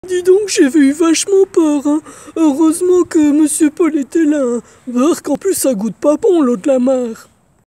Dis donc, j'avais eu vachement peur, hein. Heureusement que Monsieur Paul était là, hein. Parce qu'en plus ça goûte pas bon l'eau de la mer.